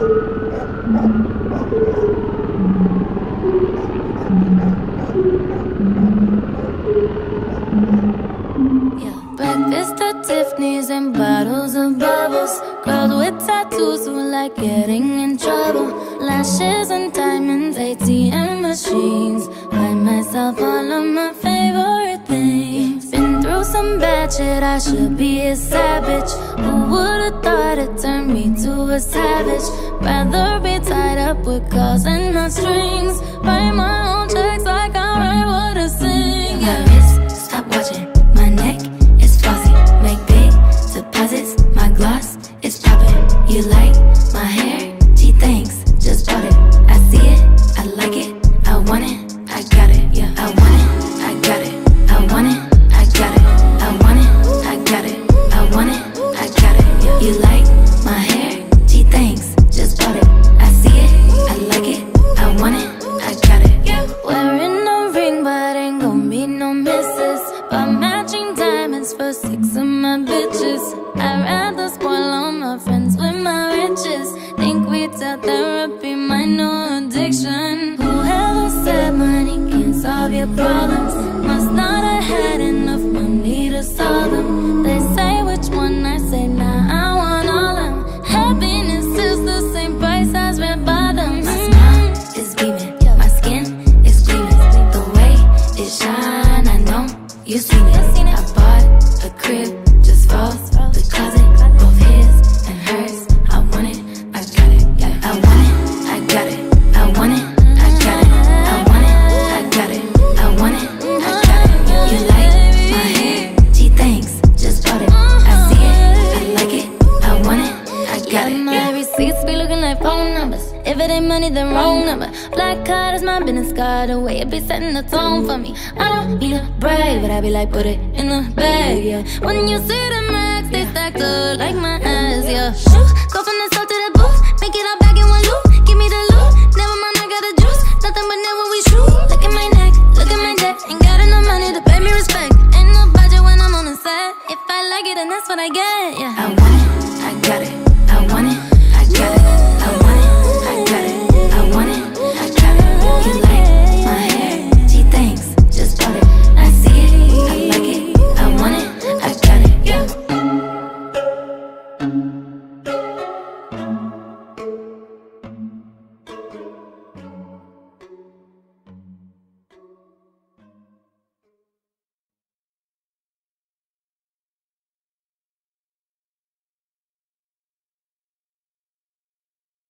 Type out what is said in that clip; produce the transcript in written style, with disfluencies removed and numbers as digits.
Breakfast at Tiffany's and bottles of bubbles. Girls with tattoos who like getting in trouble. Lashes and diamonds, ATM machines. Buy myself all of my favorite things. Been through some bad shit, I should be a savage. Who would've thought it turned me to a savage? Rather be tied up with calls and not strings. Write my own checks like I write what I sing. Yeah. My wrist, stop watching. My neck is flossy. Make big deposits. My gloss is popping. You like my hair? Gee, thanks. Just bought it. I see it. I like it. I want it. I got it. Yeah. I want it. I got it. I want it. I got it. I want it. I got it. I want it. I got it. Yeah. You like my hair? Gee, thanks. Just bought it. I see it. I like it. I want it. I got it. Yeah. Wearing a ring, but ain't gon' be no misses. But matching diamonds for 6 of my bitches. I'd rather spoil all my friends with my riches. Think retail therapy, my new addiction. Whoever said money can't solve your problems must not have had enough money to solve them. They say which one, I say nah, I want all them. Happiness is the same price as red bottoms. My smile is beaming, my skin is gleaming. The way it shine, I know you seen it. I bought a crib just for the closet, both his and hers. I want it, I got it. I want it, I got it. I want it, I got it. I want it, I got it. I want it, I got it. You like my hair? Gee, thanks. Just bought it. I see it, I like it. I want it, I got it. My receipts be looking like phone numbers. If it ain't money, then wrong number. Black card is my business card. The way it be setting the tone for me. I don't need to brag, but I be like, put it in the bag, yeah. When you see the max, they stacked up like my ass, yeah. Shoot, go from the south to the booth. Make it all back in one loop. Give me the loot. Never mind, I got the juice. Nothing but never we shoot. Look at my neck, look at my debt. Ain't got enough money to pay me respect. Ain't no budget when I'm on the set. If I like it, then that's what I get, yeah. I want it, I got it.